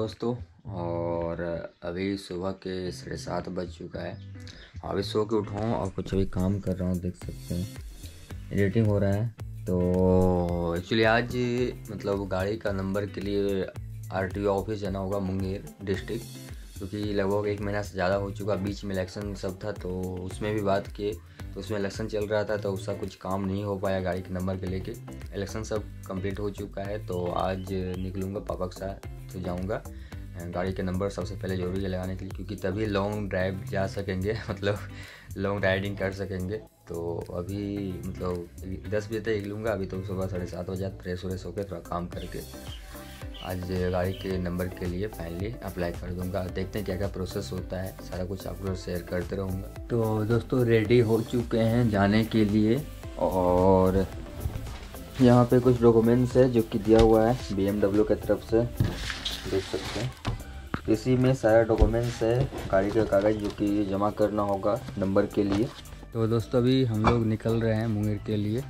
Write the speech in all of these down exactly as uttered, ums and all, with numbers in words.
दोस्तों। और अभी सुबह के साढ़े सात बज चुका है। अभी सो के उठा हूँ और कुछ अभी काम कर रहा हूँ, देख सकते हैं एडिटिंग हो रहा है। तो एक्चुअली आज मतलब गाड़ी का नंबर के लिए आरटीओ ऑफिस जाना होगा मुंगेर डिस्ट्रिक्ट, क्योंकि लगभग एक महीना से ज़्यादा हो चुका। बीच में इलेक्शन सब था तो उसमें भी बात किए, तो उसमें इलेक्शन चल रहा था तो उसका कुछ काम नहीं हो पाया गाड़ी के नंबर के लेके। इलेक्शन सब कंप्लीट हो चुका है तो आज निकलूँगा पापा के साथ, तो जाऊँगा। गाड़ी के नंबर सबसे पहले ज़रूरी है लगाने के लिए, क्योंकि तभी लॉन्ग ड्राइव जा सकेंगे मतलब लॉन्ग राइडिंग कर सकेंगे। तो अभी मतलब दस बजे तक निकलूँगा। अभी तो सुबह साढ़े सात बजे फ्रेश व्रेश होकर थोड़ा काम करके आज गाड़ी के नंबर के लिए फाइनली अप्लाई कर दूंगा। देखते हैं क्या क्या प्रोसेस होता है, सारा कुछ आपको शेयर करते रहूँगा। तो दोस्तों रेडी हो चुके हैं जाने के लिए, और यहाँ पे कुछ डॉक्यूमेंट्स है जो कि दिया हुआ है बीएमडब्ल्यू की तरफ से, देख सकते हैं। इसी में सारा डॉक्यूमेंट्स है, गाड़ी का कागज़ जो कि जमा करना होगा नंबर के लिए। तो दोस्तों अभी हम लोग निकल रहे हैं मुंगेर के लिए।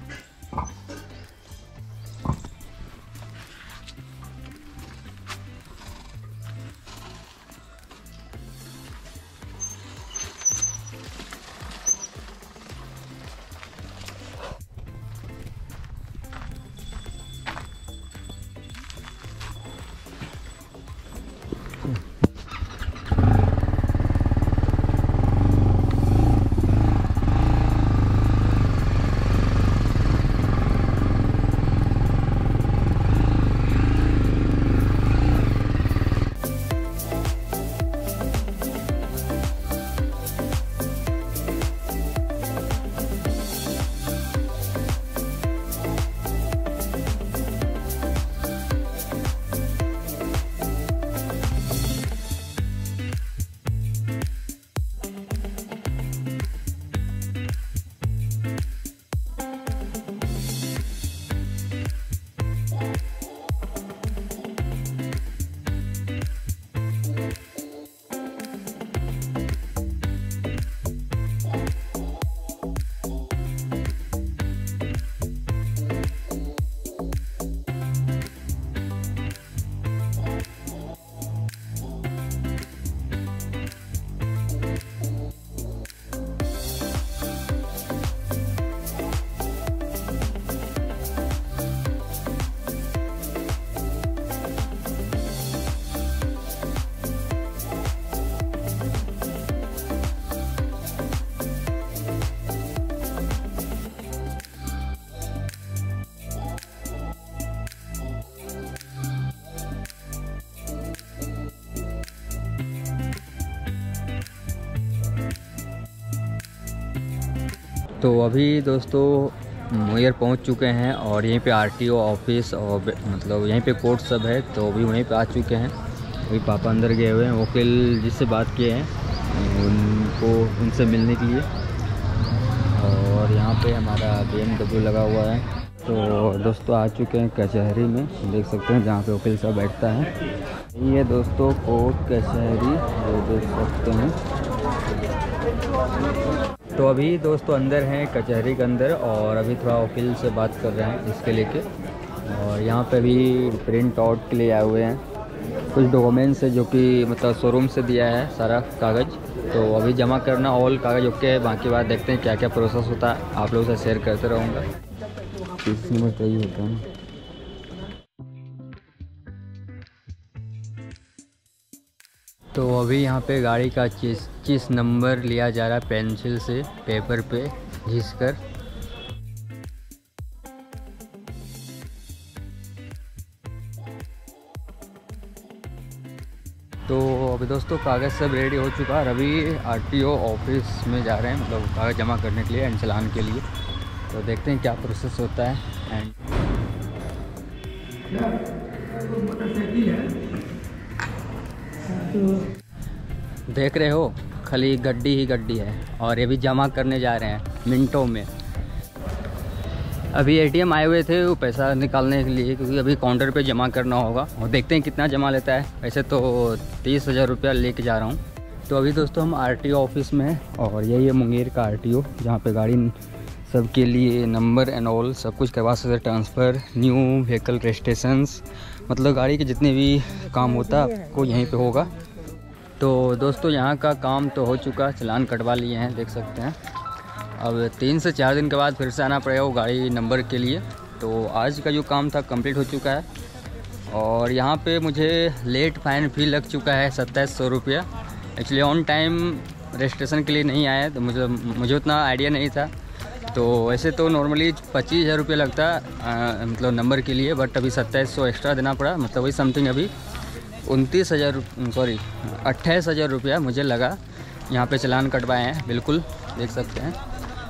तो अभी दोस्तों मुंगेर पहुंच चुके हैं और यहीं पे आरटीओ ऑफिस और मतलब यहीं पे कोर्ट सब है, तो अभी वहीं पे आ चुके हैं। अभी पापा अंदर गए हुए हैं, वकील जिससे बात किए हैं उनको उनसे मिलने के लिए। और यहाँ पे हमारा बीएमडब्ल्यू लगा हुआ है। तो दोस्तों आ चुके हैं कचहरी में, देख सकते हैं जहाँ पे वकील साहब बैठता है। ये दोस्तों कोर्ट कचहरी देख सकते हैं। तो अभी दोस्तों अंदर हैं कचहरी के अंदर, और अभी थोड़ा वकील से बात कर रहे हैं इसके लेके। और यहाँ पे भी प्रिंट आउट के लिए आए हुए हैं। कुछ डॉक्यूमेंट्स है जो कि मतलब शोरूम से दिया है सारा कागज़, तो अभी जमा करना ऑल कागज़ ओके है। बाकी बात देखते हैं क्या क्या प्रोसेस होता है, आप लोगों से शेयर करते रहूँगा। किस नंबर चाहिए होता है। तो अभी यहाँ पे गाड़ी का चीज चीज नंबर लिया जा रहा है पेंसिल से पेपर पे घिसकर। तो अभी दोस्तों कागज़ सब रेडी हो चुका है और अभी आरटीओ ऑफिस में जा रहे हैं, मतलब कागज़ जमा करने के लिए एंड चलान के लिए। तो देखते हैं क्या प्रोसेस होता है। एंड देख रहे हो खाली गड्डी ही गड्डी है, और ये भी जमा करने जा रहे हैं मिनटों में। अभी एटीएम आए हुए थे वो पैसा निकालने के लिए, क्योंकि अभी काउंटर पे जमा करना होगा, और देखते हैं कितना जमा लेता है। वैसे तो तीस हज़ार रुपया लेके जा रहा हूँ। तो अभी दोस्तों हम आरटीओ ऑफिस में हैं, और यही है मुंगेर का आरटीओ, जहाँ पे गाड़ी सबके लिए नंबर एंड ऑल सब कुछ करवा सकते, ट्रांसफ़र, न्यू व्हीकल रजिस्ट्रेशंस मतलब गाड़ी के जितने भी काम होता है आपको यहीं पे होगा। तो दोस्तों यहाँ का काम तो हो चुका, चलान कटवा लिए हैं देख सकते हैं। अब तीन से चार दिन के बाद फिर से आना पड़ेगा वो गाड़ी नंबर के लिए। तो आज का जो काम था कंप्लीट हो चुका है और यहाँ पे मुझे लेट फाइन भी लग चुका है सत्ताईस सौ रुपया। एक्चुअली ऑन टाइम रजिस्ट्रेशन के लिए नहीं आया तो मुझे मुझे उतना आइडिया नहीं था। तो वैसे तो नॉर्मली पच्चीस हज़ार रुपये लगता आ, मतलब नंबर के लिए, बट अभी सत्ताईस सौ एक्स्ट्रा देना पड़ा। मतलब वही समथिंग अभी उनतीस हज़ार सॉरी अट्ठाईस हज़ार रुपया मुझे लगा। यहाँ पे चलान कटवाए हैं बिल्कुल देख सकते हैं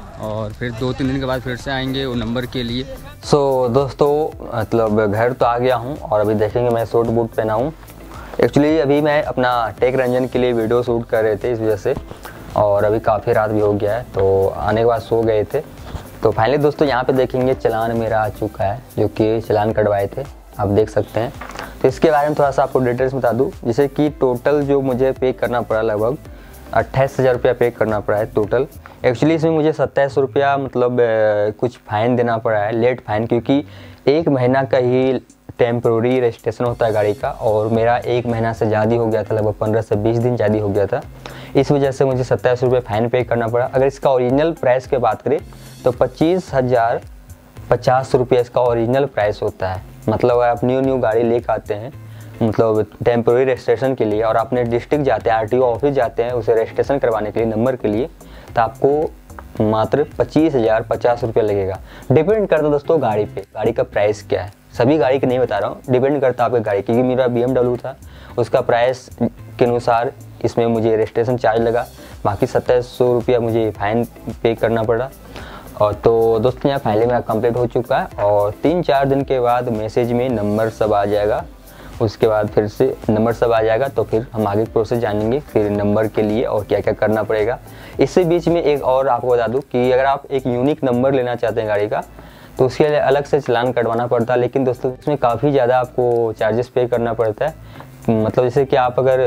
और फिर दो तीन दिन के बाद फिर से आएंगे वो नंबर के लिए। सो so, दोस्तों मतलब घर तो आ गया हूँ और अभी देखेंगे मैं सूट बूट पहना हूँ। एक्चुअली अभी मैं अपना टेक रंजन के लिए वीडियो शूट कर रहे थे इस वजह से, और अभी काफ़ी रात भी हो गया है तो आने के बाद सो गए थे। तो फाइनली दोस्तों यहाँ पे देखेंगे चलान मेरा आ चुका है, जो कि चलान कटवाए थे आप देख सकते हैं। तो इसके बारे में थोड़ा सा आपको डिटेल्स बता दूँ, जैसे कि टोटल जो मुझे पे करना पड़ा लगभग अट्ठाईस हज़ार रुपया पे करना पड़ा है टोटल। एक्चुअली इसमें मुझे सत्ताईस सौ रुपया मतलब कुछ फ़ाइन देना पड़ा है, लेट फ़ाइन, क्योंकि एक महीना का ही टेम्प्रोरी रजिस्ट्रेशन होता है गाड़ी का और मेरा एक महीना से ज़्यादा हो गया था, लगभग पंद्रह से बीस दिन ज़्यादा हो गया था। इस वजह से मुझे सत्ताईस रुपये फ़ाइन पे करना पड़ा। अगर इसका ओरिजिनल प्राइस की बात करें तो पच्चीस हज़ार पचास रुपये इसका ओरिजिनल प्राइस होता है। मतलब आप न्यू न्यू गाड़ी लेकर आते हैं मतलब टेम्प्रोरी रजिस्ट्रेशन के लिए और अपने डिस्ट्रिक्ट जाते हैं, आरटीओ ऑफिस जाते हैं उसे रजिस्ट्रेशन करवाने के लिए नंबर के लिए, तो आपको मात्र पच्चीस हज़ार पचास रुपये लगेगा। डिपेंड करता है दोस्तों गाड़ी पे, गाड़ी का प्राइस क्या है, सभी गाड़ी का नहीं बता रहा हूँ, डिपेंड करता है आपकी गाड़ी। क्योंकि मेरा बी एम डब्ल्यू था, उसका प्राइस के अनुसार इसमें मुझे रजिस्ट्रेशन चार्ज लगा, बाकी सत्ताईस सौ रुपया मुझे फ़ाइन पे करना पड़ा। और तो दोस्तों यहाँ फाइनली मेरा कंप्लीट हो चुका है और तीन चार दिन के बाद मैसेज में नंबर सब आ जाएगा। उसके बाद फिर से नंबर सब आ जाएगा तो फिर हम आगे प्रोसेस जानेंगे फिर नंबर के लिए और क्या क्या करना पड़ेगा। इससे बीच में एक और आपको बता दूं कि अगर आप एक यूनिक नंबर लेना चाहते हैं गाड़ी का तो उसके लिए अलग से चलान कटवाना पड़ता है, लेकिन दोस्तों इसमें काफ़ी ज़्यादा आपको चार्जेस पे करना पड़ता है। मतलब जैसे कि आप अगर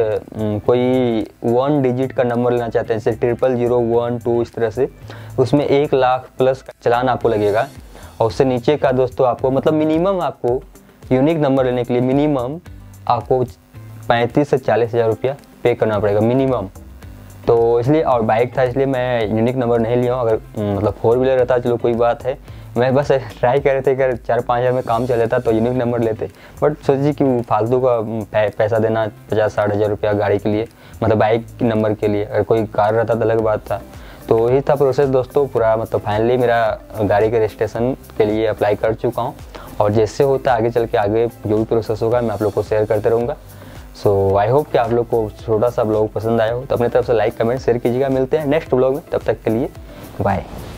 कोई वन डिजिट का नंबर लेना चाहते हैं जैसे ट्रिपल जीरो वन टू इस तरह से, उसमें एक लाख प्लस का चलान आपको लगेगा। और उससे नीचे का दोस्तों आपको मतलब मिनिमम आपको यूनिक नंबर लेने के लिए मिनिमम आपको पैंतीस से चालीस हज़ार रुपया पे करना पड़ेगा मिनिमम। तो इसलिए और बाइक था इसलिए मैं यूनिक नंबर नहीं लिया हूँ। अगर मतलब फोर व्हीलर रहता चलो कोई बात है, मैं बस ट्राई कर रहे थे अगर चार पाँच हज़ार में काम चल जाता तो यूनिक नंबर लेते, बट सोचिए कि फालतू का पैसा देना पचास साठ हज़ार रुपया गाड़ी के लिए मतलब बाइक नंबर के लिए। अगर कोई कार रहता तो अलग बात था। तो यही था प्रोसेस दोस्तों पूरा। मतलब फाइनली मेरा गाड़ी के रजिस्ट्रेशन के लिए अप्लाई कर चुका हूँ और जैसे होता है आगे चल के आगे जो भी प्रोसेस होगा मैं आप लोग को शेयर करते रहूँगा। सो आई होप कि आप लोग को छोटा सा ब्लॉग पसंद आया हो, तो अपनी तरफ से लाइक कमेंट शेयर कीजिएगा। मिलते हैं नेक्स्ट ब्लॉग में, तब तक के लिए बाय।